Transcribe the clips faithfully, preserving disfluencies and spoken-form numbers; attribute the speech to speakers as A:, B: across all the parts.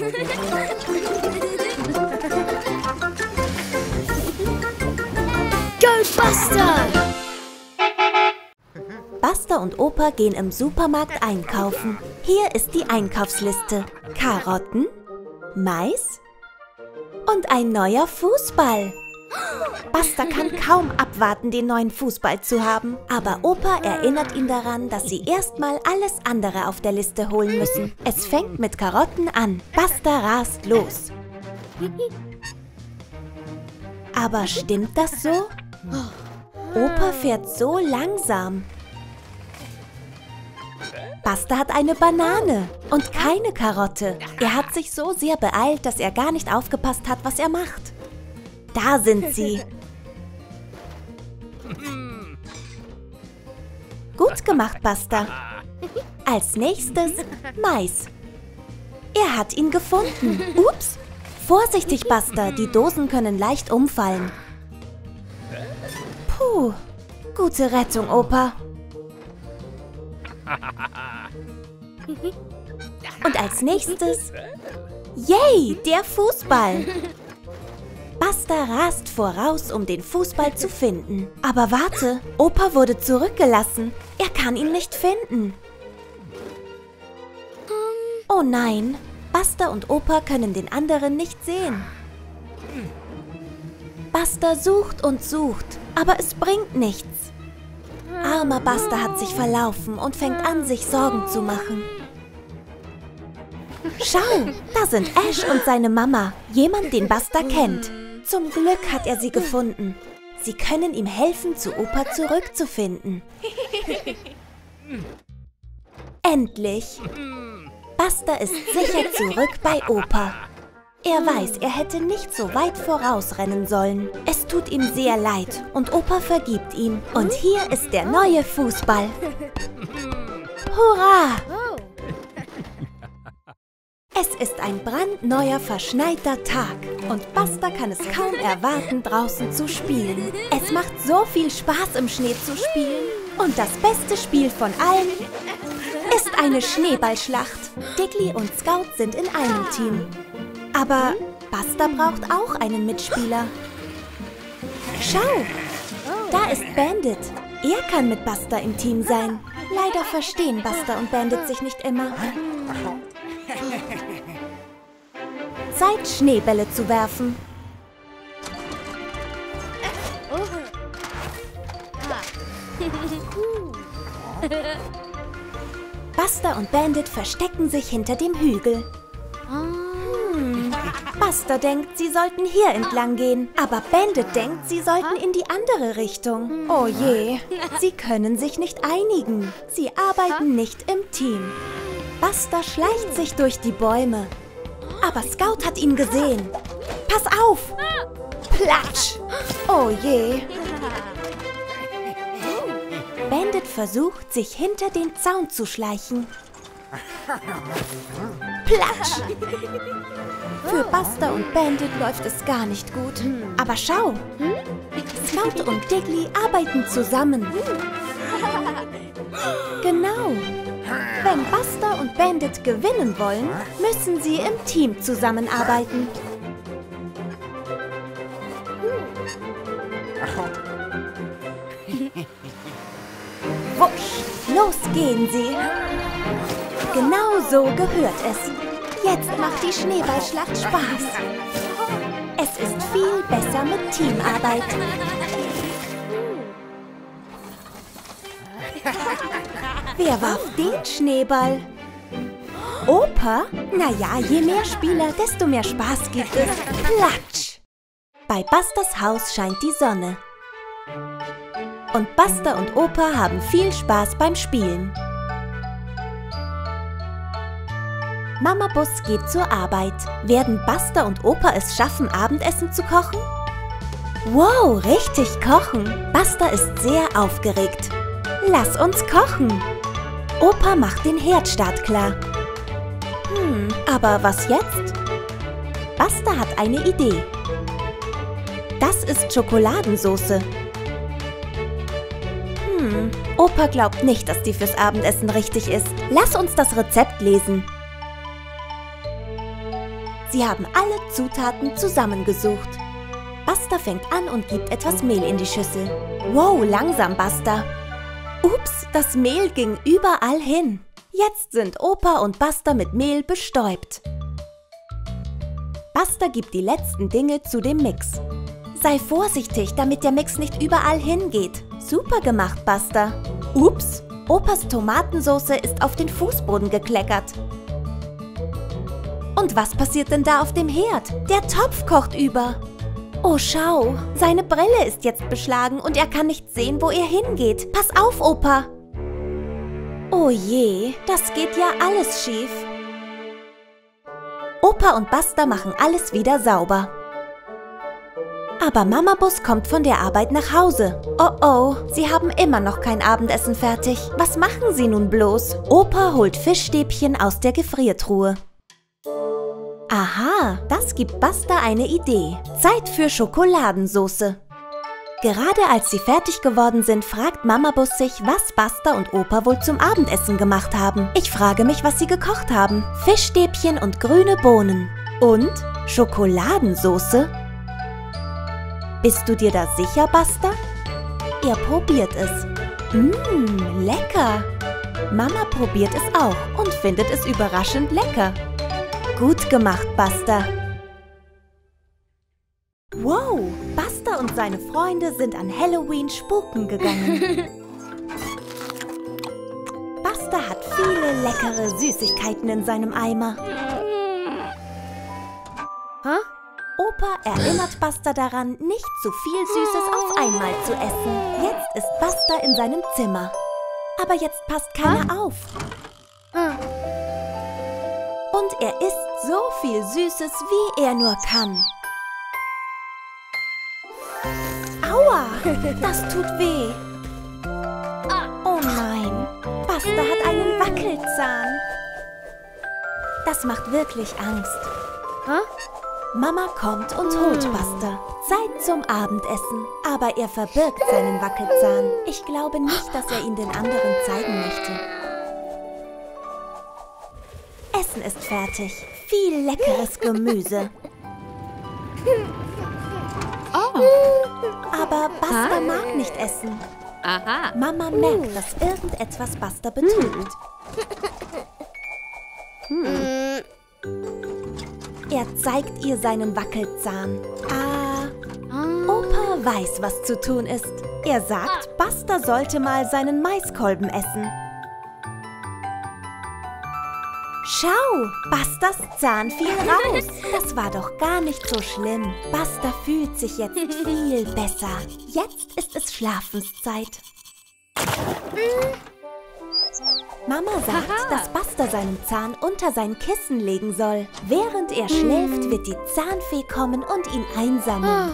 A: Go Buster!
B: Buster und Opa gehen im Supermarkt einkaufen. Hier ist die Einkaufsliste. Karotten, Mais und ein neuer Fußball. Buster kann kaum abwarten, den neuen Fußball zu haben. Aber Opa erinnert ihn daran, dass sie erstmal alles andere auf der Liste holen müssen. Es fängt mit Karotten an. Buster rast los. Aber stimmt das so? Opa fährt so langsam. Buster hat eine Banane und keine Karotte. Er hat sich so sehr beeilt, dass er gar nicht aufgepasst hat, was er macht. Da sind sie. Gut gemacht, Buster. Als nächstes Mais. Er hat ihn gefunden. Ups. Vorsichtig, Buster. Die Dosen können leicht umfallen. Puh. Gute Rettung, Opa. Und als nächstes... Yay, der Fußball. Buster rast voraus, um den Fußball zu finden. Aber warte, Opa wurde zurückgelassen. Er kann ihn nicht finden. Oh nein, Buster und Opa können den anderen nicht sehen. Buster sucht und sucht, aber es bringt nichts. Armer Buster hat sich verlaufen und fängt an, sich Sorgen zu machen. Schau, da sind Ash und seine Mama, jemand, den Buster kennt. Zum Glück hat er sie gefunden. Sie können ihm helfen, zu Opa zurückzufinden. Endlich! Buster ist sicher zurück bei Opa. Er weiß, er hätte nicht so weit vorausrennen sollen. Es tut ihm sehr leid und Opa vergibt ihm. Und hier ist der neue Fußball. Hurra! Es ist ein brandneuer, verschneiter Tag und Buster kann es kaum erwarten, draußen zu spielen. Es macht so viel Spaß, im Schnee zu spielen. Und das beste Spiel von allen ist eine Schneeballschlacht. Diggly und Scout sind in einem Team. Aber Buster braucht auch einen Mitspieler. Schau, da ist Bandit. Er kann mit Buster im Team sein. Leider verstehen Buster und Bandit sich nicht immer. Zeit, Schneebälle zu werfen. Buster und Bandit verstecken sich hinter dem Hügel. Hm. Buster denkt, sie sollten hier entlang gehen, aber Bandit denkt, sie sollten in die andere Richtung. Oh je, sie können sich nicht einigen. Sie arbeiten nicht im Team. Buster schleicht sich durch die Bäume. Aber Scout hat ihn gesehen. Pass auf! Platsch! Oh je! Bandit versucht, sich hinter den Zaun zu schleichen. Platsch! Für Buster und Bandit läuft es gar nicht gut. Aber schau! Scout und Diggly arbeiten zusammen. Genau! Wenn Buster und Bandit gewinnen wollen, müssen sie im Team zusammenarbeiten. Wusch, los gehen sie. Genau so gehört es. Jetzt macht die Schneeballschlacht Spaß. Es ist viel besser mit Teamarbeit. Wer warf den Schneeball? Opa? Naja, je mehr Spieler, desto mehr Spaß gibt es. Platsch! Bei Busters Haus scheint die Sonne. Und Buster und Opa haben viel Spaß beim Spielen. Mama Bus geht zur Arbeit. Werden Buster und Opa es schaffen, Abendessen zu kochen? Wow, richtig kochen! Buster ist sehr aufgeregt. Lass uns kochen! Opa macht den Herd startklar. Hm, aber was jetzt? Buster hat eine Idee. Das ist Schokoladensauce. Hm, Opa glaubt nicht, dass die fürs Abendessen richtig ist. Lass uns das Rezept lesen. Sie haben alle Zutaten zusammengesucht. Buster fängt an und gibt etwas Mehl in die Schüssel. Wow, langsam, Buster. Ups, das Mehl ging überall hin. Jetzt sind Opa und Buster mit Mehl bestäubt. Buster gibt die letzten Dinge zu dem Mix. Sei vorsichtig, damit der Mix nicht überall hingeht. Super gemacht, Buster. Ups, Opas Tomatensauce ist auf den Fußboden gekleckert. Und was passiert denn da auf dem Herd? Der Topf kocht über. Oh, schau, seine Brille ist jetzt beschlagen und er kann nicht sehen, wo er hingeht. Pass auf, Opa. Oh je, das geht ja alles schief. Opa und Buster machen alles wieder sauber. Aber Mama Bus kommt von der Arbeit nach Hause. Oh oh, sie haben immer noch kein Abendessen fertig. Was machen sie nun bloß? Opa holt Fischstäbchen aus der Gefriertruhe. Aha, das gibt Buster eine Idee. Zeit für Schokoladensauce. Gerade als sie fertig geworden sind, fragt Mama Bus sich, was Buster und Opa wohl zum Abendessen gemacht haben. Ich frage mich, was sie gekocht haben. Fischstäbchen und grüne Bohnen. Und Schokoladensauce? Bist du dir da sicher, Buster? Er probiert es. Mmm, lecker. Mama probiert es auch und findet es überraschend lecker. Gut gemacht, Buster. Wow, Buster und seine Freunde sind an Halloween spuken gegangen. Buster hat viele leckere Süßigkeiten in seinem Eimer. Hä? Opa erinnert Buster daran, nicht zu viel Süßes auf einmal zu essen. Jetzt ist Buster in seinem Zimmer. Aber jetzt passt keiner auf. Und er isst so viel Süßes, wie er nur kann. Aua, das tut weh. Oh nein, Buster hat einen Wackelzahn. Das macht wirklich Angst. Mama kommt und holt Buster. Zeit zum Abendessen. Aber er verbirgt seinen Wackelzahn. Ich glaube nicht, dass er ihn den anderen zeigen möchte. Essen ist fertig. Viel leckeres Gemüse. Aber Buster mag nicht essen.
C: Aha.
B: Mama merkt, dass irgendetwas Buster betrübt. Hm. Er zeigt ihr seinen Wackelzahn. Ah, Opa weiß, was zu tun ist. Er sagt, Buster sollte mal seinen Maiskolben essen. Schau, Busters Zahn fiel raus. Das war doch gar nicht so schlimm. Buster fühlt sich jetzt viel besser. Jetzt ist es Schlafenszeit. Mama sagt, dass Buster seinen Zahn unter sein Kissen legen soll. Während er schläft, wird die Zahnfee kommen und ihn einsammeln.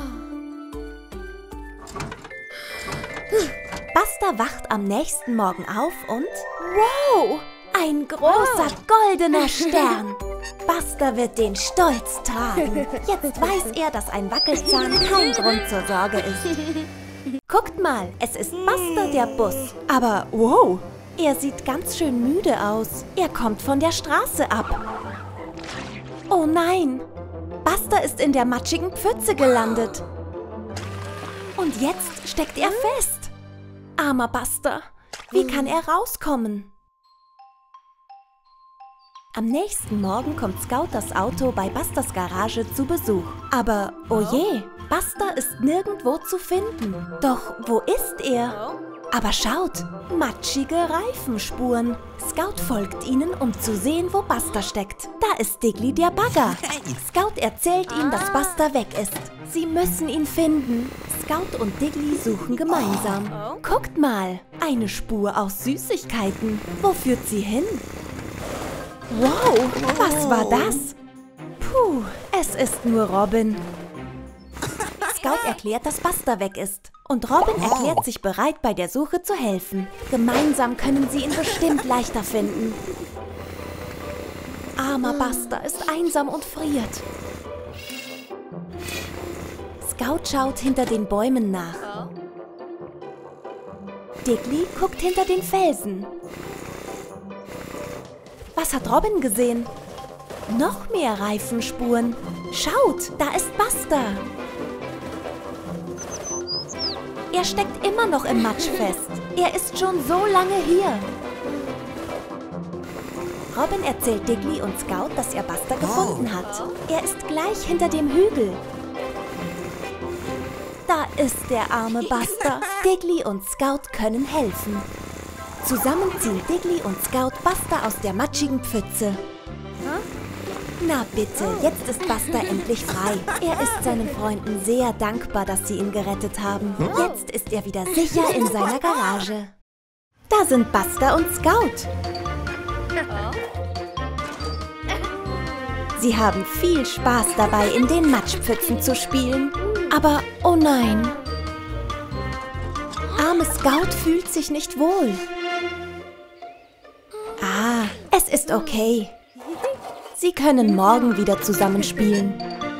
B: Buster wacht am nächsten Morgen auf und... Wow! Ein großer goldener Stern. Buster wird den stolz tragen. Jetzt weiß er, dass ein Wackelzahn kein Grund zur Sorge ist. Guckt mal, es ist Buster der Bus. Aber wow, er sieht ganz schön müde aus. Er kommt von der Straße ab. Oh nein, Buster ist in der matschigen Pfütze gelandet. Und jetzt steckt er fest. Armer Buster, wie kann er rauskommen? Am nächsten Morgen kommt Scout das Auto bei Busters Garage zu Besuch. Aber, oh je, Buster ist nirgendwo zu finden. Doch, wo ist er? Aber schaut, matschige Reifenspuren. Scout folgt ihnen, um zu sehen, wo Buster steckt. Da ist Diggly der Bagger. Scout erzählt ihm, dass Buster weg ist. Sie müssen ihn finden. Scout und Diggly suchen gemeinsam. Guckt mal, eine Spur aus Süßigkeiten. Wo führt sie hin? Wow, was war das? Puh, es ist nur Robin. Scout erklärt, dass Buster weg ist. Und Robin erklärt sich bereit, bei der Suche zu helfen. Gemeinsam können sie ihn bestimmt leichter finden. Armer Buster ist einsam und friert. Scout schaut hinter den Bäumen nach. Diggly guckt hinter den Felsen. Was hat Robin gesehen? Noch mehr Reifenspuren. Schaut, da ist Buster. Er steckt immer noch im Matsch fest. Er ist schon so lange hier. Robin erzählt Diggly und Scout, dass er Buster gefunden hat. Er ist gleich hinter dem Hügel. Da ist der arme Buster. Diggly und Scout können helfen. Zusammen ziehen Diggly und Scout Buster aus der matschigen Pfütze. Na bitte, jetzt ist Buster endlich frei. Er ist seinen Freunden sehr dankbar, dass sie ihn gerettet haben. Jetzt ist er wieder sicher in seiner Garage. Da sind Buster und Scout. Sie haben viel Spaß dabei, in den Matschpfützen zu spielen. Aber, oh nein. Arme Scout fühlt sich nicht wohl. Ah, es ist okay. Sie können morgen wieder zusammen spielen.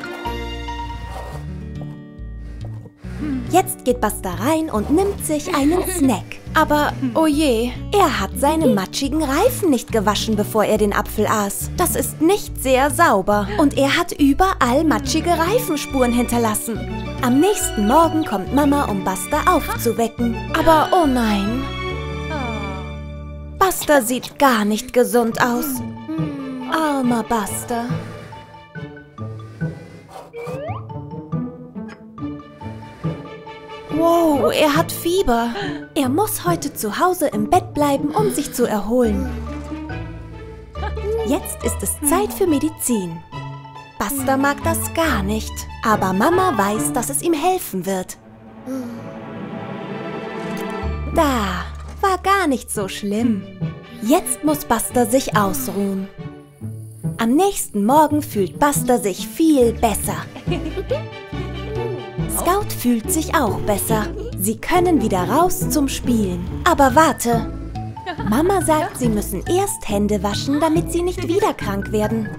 B: Jetzt geht Buster rein und nimmt sich einen Snack. Aber, oh je, er hat seine matschigen Reifen nicht gewaschen, bevor er den Apfel aß. Das ist nicht sehr sauber. Und er hat überall matschige Reifenspuren hinterlassen. Am nächsten Morgen kommt Mama, um Buster aufzuwecken. Aber, oh nein. Buster sieht gar nicht gesund aus. Armer Buster. Wow, er hat Fieber. Er muss heute zu Hause im Bett bleiben, um sich zu erholen. Jetzt ist es Zeit für Medizin. Buster mag das gar nicht, aber Mama weiß, dass es ihm helfen wird. Da, war gar nicht so schlimm. Jetzt muss Buster sich ausruhen. Am nächsten Morgen fühlt Buster sich viel besser. Scout fühlt sich auch besser. Sie können wieder raus zum Spielen. Aber warte! Mama sagt, sie müssen erst Hände waschen, damit sie nicht wieder krank werden.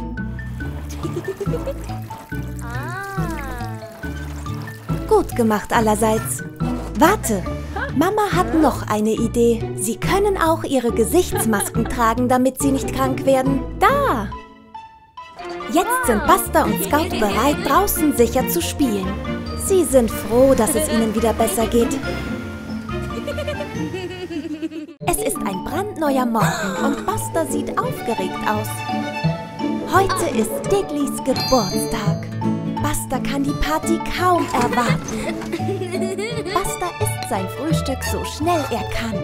B: Gut gemacht allerseits. Warte! Mama hat noch eine Idee. Sie können auch ihre Gesichtsmasken tragen, damit sie nicht krank werden. Da! Jetzt sind Buster und Scout bereit, draußen sicher zu spielen. Sie sind froh, dass es ihnen wieder besser geht. Es ist ein brandneuer Morgen und Buster sieht aufgeregt aus. Heute ist Digglys Geburtstag. Buster kann die Party kaum erwarten. Buster isst sein Frühstück so schnell er kann.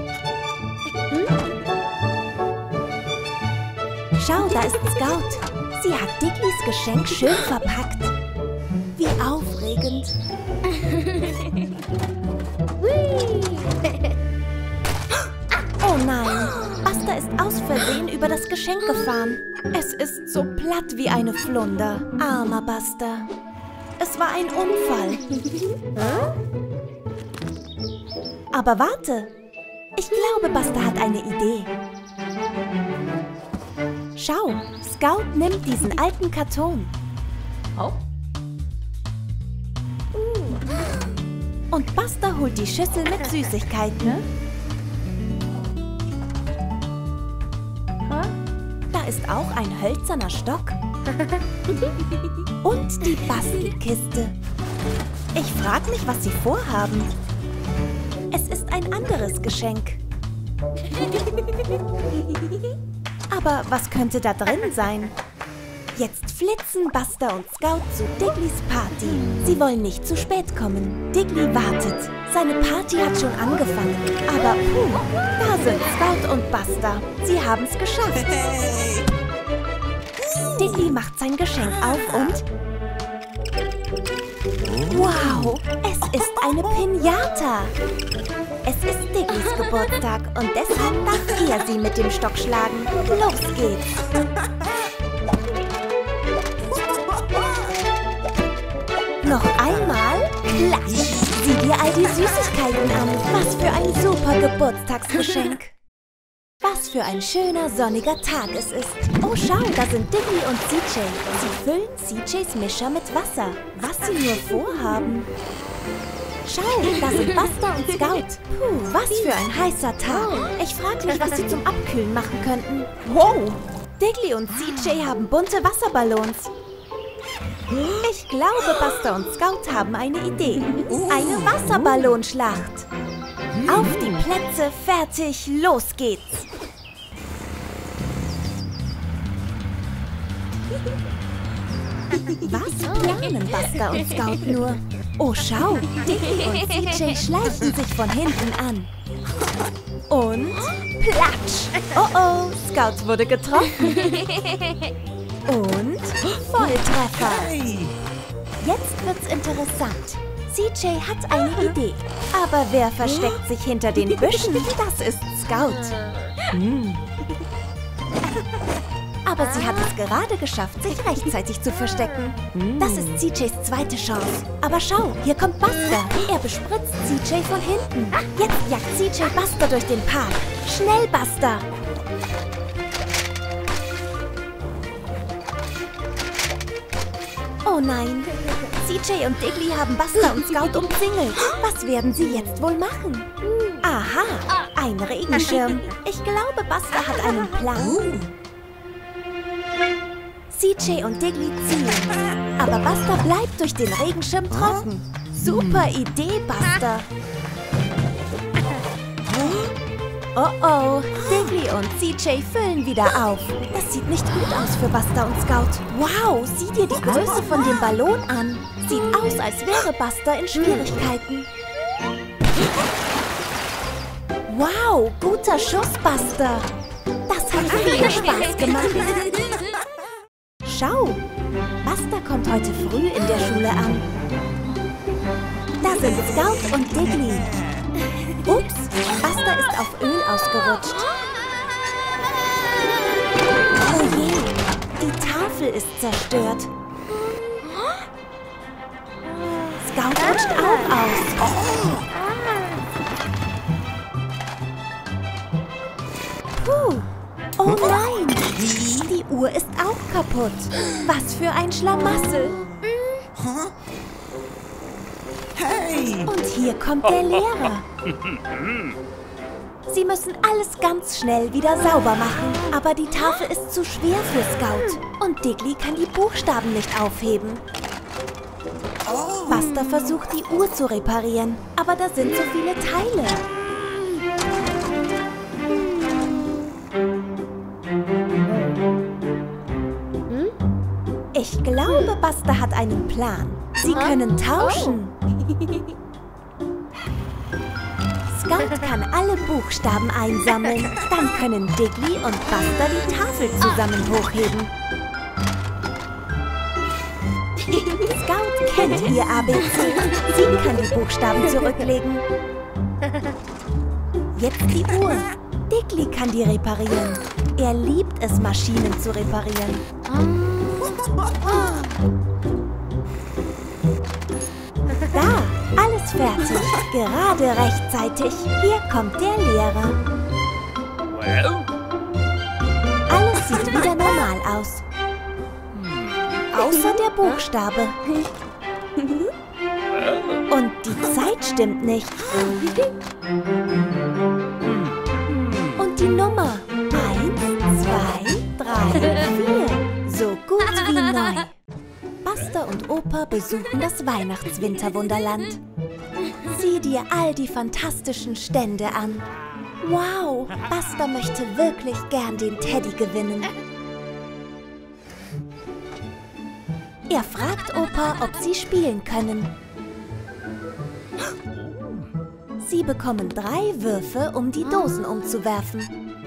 B: Schau, da ist Scout. Sie hat Digglys Geschenk schön verpackt. Wie aufregend. Oh nein, Buster ist aus Versehen über das Geschenk gefahren. Es ist so platt wie eine Flunder. Armer Buster. Es war ein Unfall. Aber warte. Ich glaube, Buster hat eine Idee. Schau, Scout nimmt diesen alten Karton. Und Buster holt die Schüssel mit Süßigkeiten. Da ist auch ein hölzerner Stock. Und die Bastelkiste. Ich frage mich, was sie vorhaben. Es ist ein anderes Geschenk. Aber was könnte da drin sein? Jetzt flitzen Buster und Scout zu Digglys Party. Sie wollen nicht zu spät kommen. Diggly wartet. Seine Party hat schon angefangen. Aber puh, da sind Scout und Buster. Sie haben es geschafft. Diggly macht sein Geschenk auf und... Wow, es ist eine Pinata. Es ist Digglys Geburtstag und deshalb darf er sie mit dem Stock schlagen. Los geht's. Noch einmal, klatsch! Sieh dir all die Süßigkeiten an. Was für ein super Geburtstagsgeschenk. Was für ein schöner, sonniger Tag es ist. Oh, schau, da sind Diggly und C J. Sie füllen C Js Mischer mit Wasser. Was sie nur vorhaben. Schau, da sind Buster und Scout. Puh, was für ein heißer Tag. Ich frage mich, was sie zum Abkühlen machen könnten. Wow, Diggly und C J haben bunte Wasserballons. Ich glaube, Buster und Scout haben eine Idee. Eine Wasserballonschlacht. Auf die Plätze, fertig, los geht's. Was planen Buster und Scout nur? Oh, schau, Diggly und C J schleichen sich von hinten an. Und platsch! Oh oh, Scout wurde getroffen. Und Volltreffer. Jetzt wird's interessant. C J hat eine Idee. Aber wer versteckt sich hinter den Büschen? Das ist Scout. Hm. Aber sie hat es gerade geschafft, sich rechtzeitig zu verstecken. Das ist C Js zweite Chance. Aber schau, hier kommt Buster. Er bespritzt C J von hinten. Jetzt jagt C J Buster durch den Park. Schnell, Buster! Oh nein, C J und Diggly haben Buster und Scout umzingelt. Was werden sie jetzt wohl machen? Aha, ein Regenschirm. Ich glaube, Buster hat einen Plan. C J und Diggly ziehen. Aber Buster bleibt durch den Regenschirm trocken. Super Idee, Buster. Oh oh, Diggly und C J füllen wieder auf. Das sieht nicht gut aus für Buster und Scout. Wow, sieh dir die Größe von dem Ballon an. Sieht aus, als wäre Buster in Schwierigkeiten. Wow, guter Schuss, Buster. Das hat viel Spaß gemacht. Schau, Buster kommt heute früh in der Schule an. Da sind Scout und Diggly. Ups, Buster ist auf Öl ausgerutscht. Oh je, die Tafel ist zerstört. Scout rutscht auch aus. Puh, oh nein, die Uhr ist auch kaputt. Was für ein Schlamassel.
C: Hey!
B: Und hier kommt der Lehrer. Sie müssen alles ganz schnell wieder sauber machen. Aber die Tafel ist zu schwer für Scout. Und Diggly kann die Buchstaben nicht aufheben. Buster versucht, die Uhr zu reparieren. Aber da sind so viele Teile. Ich glaube, Buster hat einen Plan. Sie können tauschen. Scout kann alle Buchstaben einsammeln. Dann können Diggly und Buster die Tafel zusammen hochheben. Scout kennt ihr A B C. Sie kann die Buchstaben zurücklegen. Jetzt die Uhr. Diggly kann die reparieren. Er liebt es, Maschinen zu reparieren. Da, alles fertig. Gerade rechtzeitig. Hier kommt der Lehrer. Alles sieht wieder normal aus. Außer der Buchstabe. Und die Zeit stimmt nicht. Und die Nummer. Eins, zwei, drei, vier. So gut wie neu. Buster und Opa besuchen das Weihnachtswinterwunderland. Sieh dir all die fantastischen Stände an. Wow, Buster möchte wirklich gern den Teddy gewinnen. Er fragt Opa, ob sie spielen können. Sie bekommen drei Würfe, um die Dosen umzuwerfen.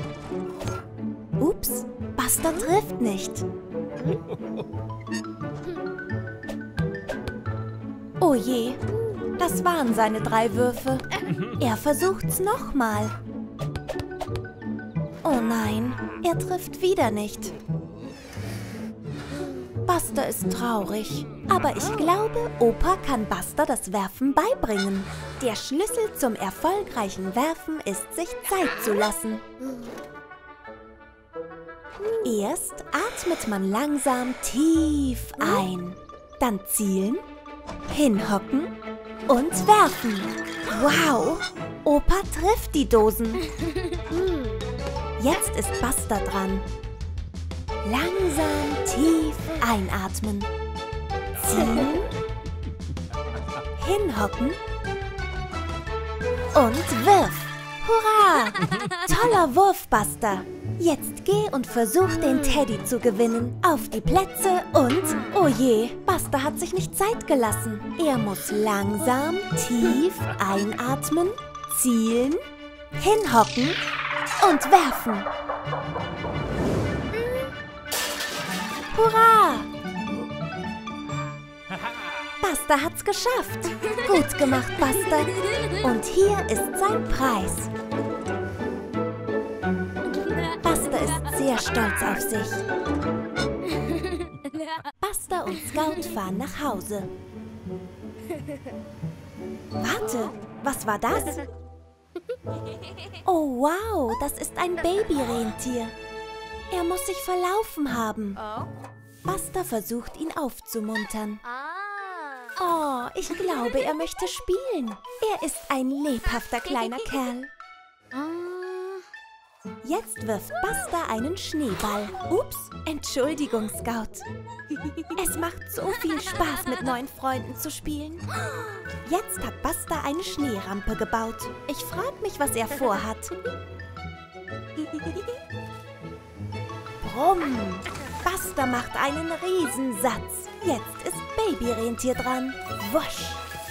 B: Ups, Buster trifft nicht. Oh je, das waren seine drei Würfe. Er versucht's nochmal. Oh nein, er trifft wieder nicht. Buster ist traurig, aber ich glaube, Opa kann Buster das Werfen beibringen. Der Schlüssel zum erfolgreichen Werfen ist, sich Zeit zu lassen. Erst atmet man langsam tief ein, dann zielen, hinhocken und werfen. Wow, Opa trifft die Dosen. Jetzt ist Buster dran. Langsam tief einatmen. Ziehen. Hinhocken. Und wirf. Hurra! Toller Wurf, Buster. Jetzt geh und versuch, den Teddy zu gewinnen. Auf die Plätze und... Oh je, Buster hat sich nicht Zeit gelassen. Er muss langsam, tief einatmen, zielen, hinhocken und werfen. Hurra! Buster hat's geschafft. Gut gemacht, Buster. Und hier ist sein Preis. Buster ist sehr stolz auf sich. Buster und Scout fahren nach Hause. Warte, was war das? Oh wow, das ist ein Babyrentier. Er muss sich verlaufen haben. Buster versucht, ihn aufzumuntern. Oh, ich glaube, er möchte spielen. Er ist ein lebhafter kleiner Kerl. Jetzt wirft Buster einen Schneeball. Ups, Entschuldigung, Scout. Es macht so viel Spaß, mit neuen Freunden zu spielen. Jetzt hat Buster eine Schneerampe gebaut. Ich frage mich, was er vorhat. Brumm. Buster macht einen Riesensatz. Jetzt ist Babyrentier dran. Wusch.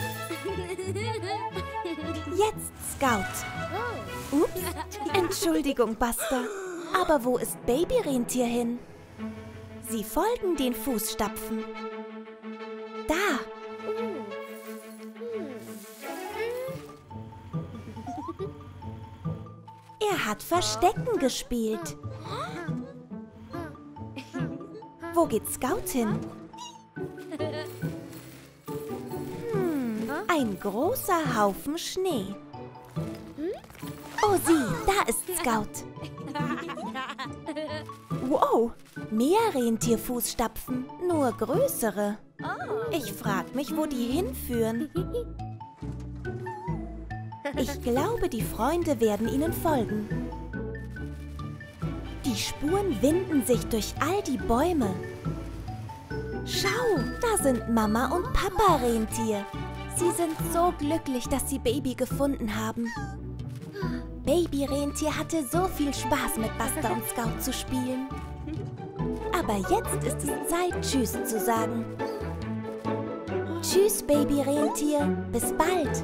B: Jetzt Scout. Ups, Entschuldigung, Buster. Aber wo ist Babyrentier hin? Sie folgen den Fußstapfen. Da. Er hat Verstecken gespielt. Wo geht Scout hin? Hm, ein großer Haufen Schnee. Oh, sieh, da ist Scout. Wow, mehr Rentierfußstapfen, nur größere. Ich frag mich, wo die hinführen. Ich glaube, die Freunde werden ihnen folgen. Die Spuren winden sich durch all die Bäume. Schau, da sind Mama und Papa Rentier. Sie sind so glücklich, dass sie Baby gefunden haben. Baby-Rentier hatte so viel Spaß, mit Buster und Scout zu spielen. Aber jetzt ist es Zeit, Tschüss zu sagen. Tschüss, Baby-Rentier. Bis bald.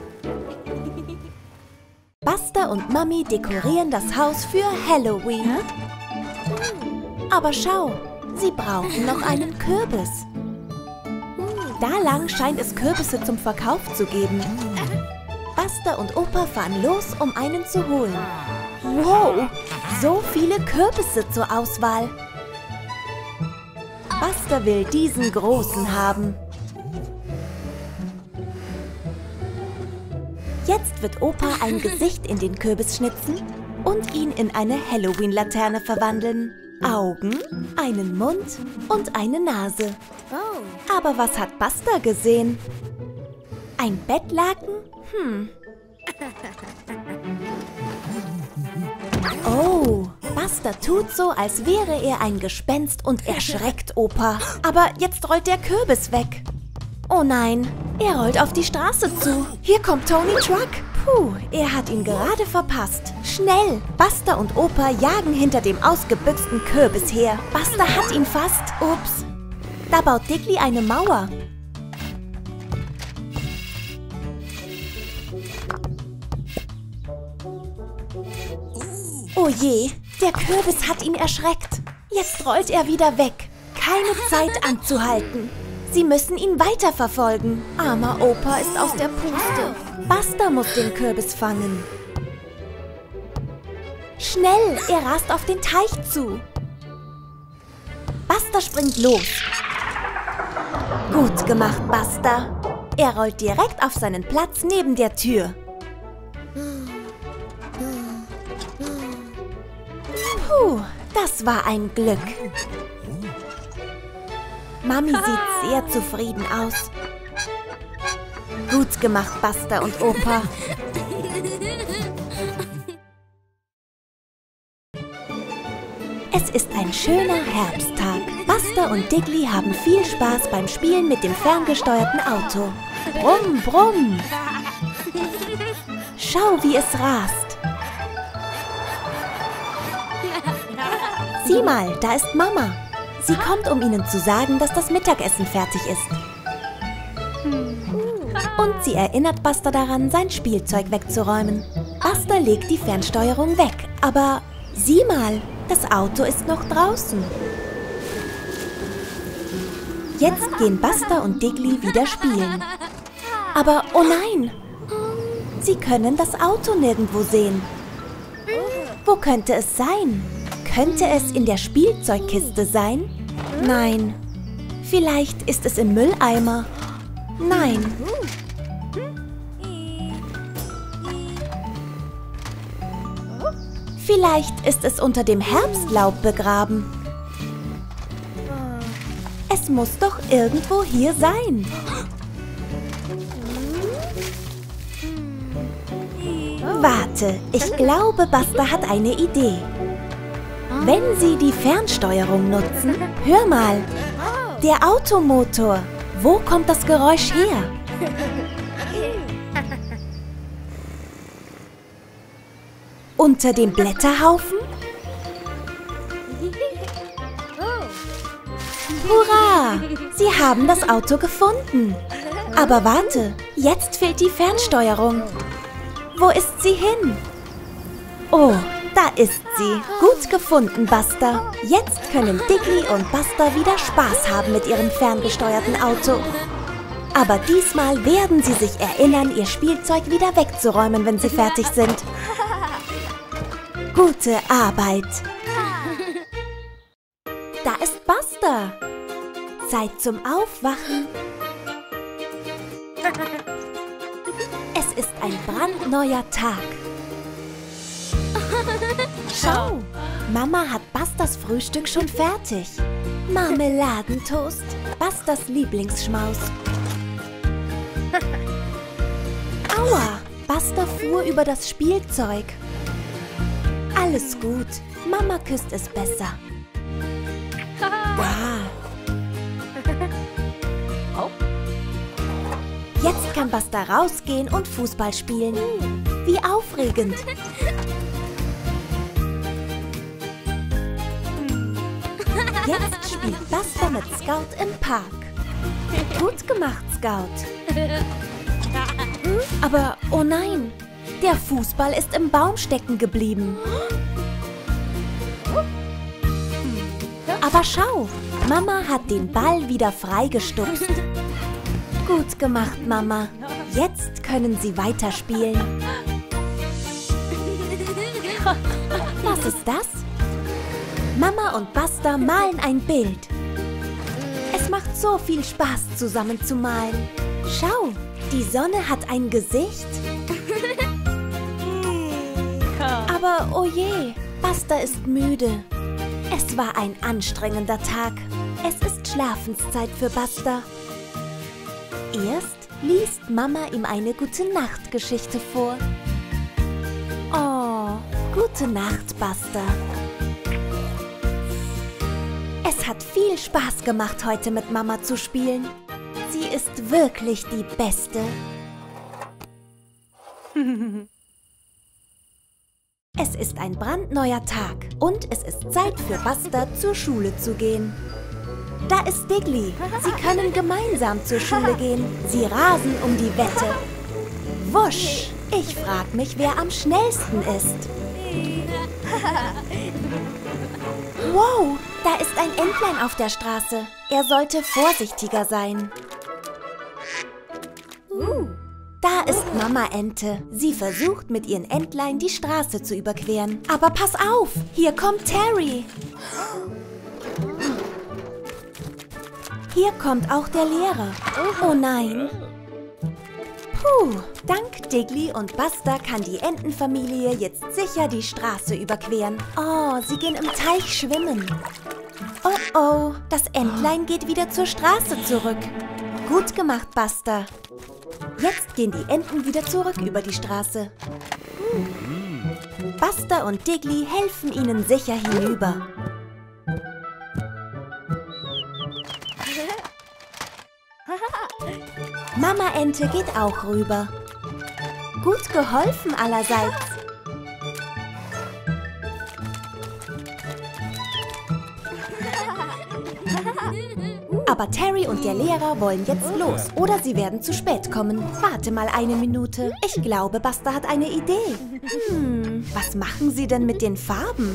B: Buster und Mami dekorieren das Haus für Halloween. Aber schau, sie brauchen noch einen Kürbis. Da lang scheint es Kürbisse zum Verkauf zu geben. Buster und Opa fahren los, um einen zu holen. Wow, so viele Kürbisse zur Auswahl. Buster will diesen großen haben. Jetzt wird Opa ein Gesicht in den Kürbis schnitzen und ihn in eine Halloween-Laterne verwandeln. Augen, einen Mund und eine Nase. Aber was hat Buster gesehen? Ein Bettlaken? Hm. Oh, Buster tut so, als wäre er ein Gespenst und erschreckt Opa. Aber jetzt rollt der Kürbis weg. Oh nein, er rollt auf die Straße zu. Hier kommt Tony Truck. Puh, er hat ihn gerade verpasst. Schnell! Buster und Opa jagen hinter dem ausgebüxten Kürbis her. Buster hat ihn fast. Ups. Da baut Diggly eine Mauer. Oh je, der Kürbis hat ihn erschreckt. Jetzt rollt er wieder weg. Keine Zeit anzuhalten. Sie müssen ihn weiterverfolgen. Armer Opa ist aus der Puste. Buster muss den Kürbis fangen. Schnell, er rast auf den Teich zu. Buster springt los. Gut gemacht, Buster. Er rollt direkt auf seinen Platz neben der Tür. Puh, das war ein Glück. Mami sieht sehr zufrieden aus. Gut gemacht, Buster und Opa. Es ist ein schöner Herbsttag. Buster und Diggly haben viel Spaß beim Spielen mit dem ferngesteuerten Auto. Brumm, brumm. Schau, wie es rast. Sieh mal, da ist Mama. Sie kommt, um ihnen zu sagen, dass das Mittagessen fertig ist. Und sie erinnert Buster daran, sein Spielzeug wegzuräumen. Buster legt die Fernsteuerung weg, aber sieh mal, das Auto ist noch draußen. Jetzt gehen Buster und Diggly wieder spielen. Aber oh nein, sie können das Auto nirgendwo sehen. Wo könnte es sein? Könnte es in der Spielzeugkiste sein? Nein. Vielleicht ist es im Mülleimer. Nein. Vielleicht ist es unter dem Herbstlaub begraben. Es muss doch irgendwo hier sein. Warte, ich glaube, Buster hat eine Idee. Wenn Sie die Fernsteuerung nutzen, hör mal, der Automotor. Wo kommt das Geräusch her? Unter dem Blätterhaufen? Hurra! Sie haben das Auto gefunden. Aber warte, jetzt fehlt die Fernsteuerung. Wo ist sie hin? Oh, da ist sie. Gut gefunden, Buster. Jetzt können Diggly und Buster wieder Spaß haben mit ihrem ferngesteuerten Auto. Aber diesmal werden sie sich erinnern, ihr Spielzeug wieder wegzuräumen, wenn sie fertig sind. Gute Arbeit. Da ist Buster. Zeit zum Aufwachen. Es ist ein brandneuer Tag. Schau, Mama hat Busters Frühstück schon fertig. Marmeladentoast, Busters Lieblingsschmaus. Aua, Buster fuhr über das Spielzeug. Alles gut, Mama küsst es besser. Ah. Jetzt kann Buster rausgehen und Fußball spielen. Wie aufregend. Jetzt spielt Buster mit Scout im Park. Gut gemacht, Scout. Aber, oh nein, der Fußball ist im Baum stecken geblieben. Aber schau, Mama hat den Ball wieder freigestupst. Gut gemacht, Mama. Jetzt können sie weiterspielen. Was ist das? Mama und Buster malen ein Bild. Es macht so viel Spaß, zusammen zu malen. Schau, die Sonne hat ein Gesicht. Aber oh je, Buster ist müde. Es war ein anstrengender Tag. Es ist Schlafenszeit für Buster. Erst liest Mama ihm eine Gute-Nacht-Geschichte vor. Oh, gute Nacht, Buster. Es hat viel Spaß gemacht, heute mit Mama zu spielen. Sie ist wirklich die Beste. Es ist ein brandneuer Tag und es ist Zeit für Buster, zur Schule zu gehen. Da ist Diggly. Sie können gemeinsam zur Schule gehen. Sie rasen um die Wette. Wusch! Ich frag mich, wer am schnellsten ist. Wow, da ist ein Entlein auf der Straße. Er sollte vorsichtiger sein. Da ist Mama Ente. Sie versucht mit ihren Entlein die Straße zu überqueren. Aber pass auf, hier kommt Terry. Hier kommt auch der Lehrer. Oh nein. Puh, dank Diggly und Buster kann die Entenfamilie jetzt sicher die Straße überqueren. Oh, sie gehen im Teich schwimmen. Oh oh, das Entlein geht wieder zur Straße zurück. Gut gemacht, Buster. Jetzt gehen die Enten wieder zurück über die Straße. Buster und Diggly helfen ihnen sicher hinüber. Mama Ente geht auch rüber. Gut geholfen allerseits. Aber Terry und der Lehrer wollen jetzt los oder sie werden zu spät kommen. Warte mal eine Minute. Ich glaube, Buster hat eine Idee. Hm, was machen sie denn mit den Farben?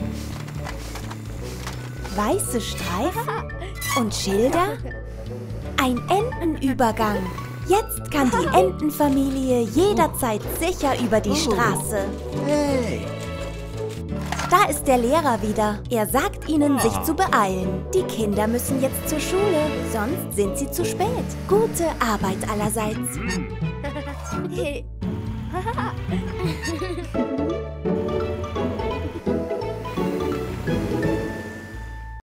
B: Weiße Streifen und Schilder? Ein Entenübergang. Jetzt kann die Entenfamilie jederzeit sicher über die Straße.
C: Hey!
B: Da ist der Lehrer wieder. Er sagt ihnen, sich zu beeilen. Die Kinder müssen jetzt zur Schule, sonst sind sie zu spät. Gute Arbeit allerseits.